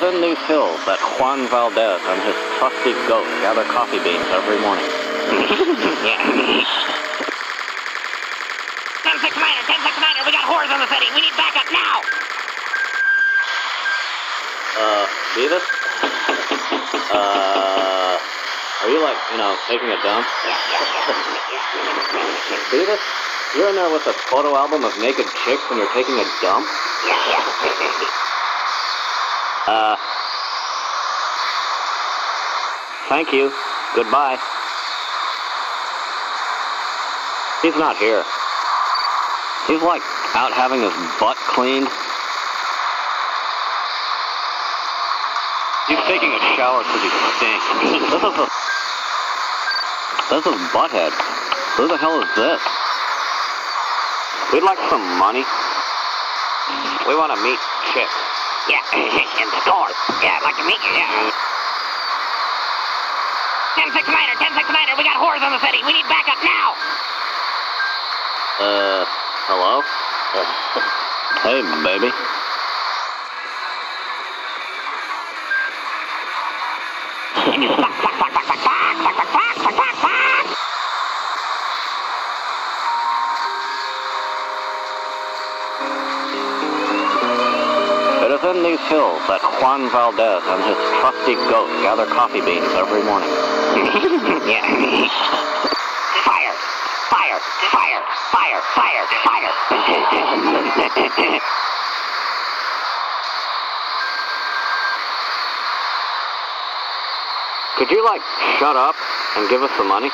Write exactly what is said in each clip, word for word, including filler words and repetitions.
in these hills that Juan Valdez and his trusty goat gather coffee beans every morning. ten six Miner, ten six Miner, we got whores in the city. We need backup now. Uh, Beavis? Uh, are you like, you know, taking a dump? Beavis? You're in there with a photo album of naked chicks and you're taking a dump? Uh, thank you. Goodbye. He's not here. He's like out having his butt cleaned. He's taking a shower because he stinks. This is a... This is Butthead. Who the hell is this? We'd like some money. We want to meet chicks. Yeah, in the store. Yeah, I'd like to meet you, yeah. ten six Miner, ten six Miner, we got whores in the city. We need backup now. Uh, hello? Uh, hey, baby. Fuck, fuck, fuck, fuck, fuck, fuck, fuck, fuck, fuck, fuck, fuck, fuck. It is in these hills that Juan Valdez and his trusty goat gather coffee beans every morning. Yeah. Fire! Fire! Fire! Fire! Fire! Fire! Could you, like, shut up and give us some money?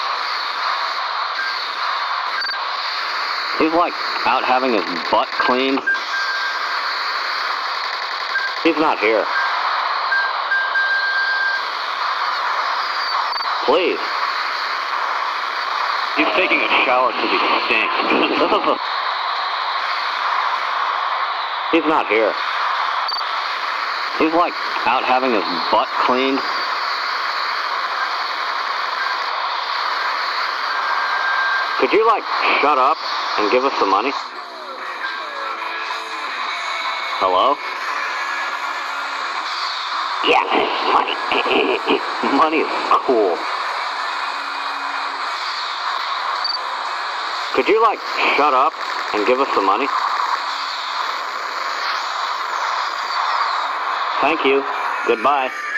He's, like, out having his butt cleaned. He's not here. Please. He's taking a shower because he stinks. This is a... He's not here. He's like out having his butt cleaned. Could you like shut up and give us some money? Hello? Yeah, money. Money is cool. Could you, like, shut up and give us some money? Thank you. Goodbye.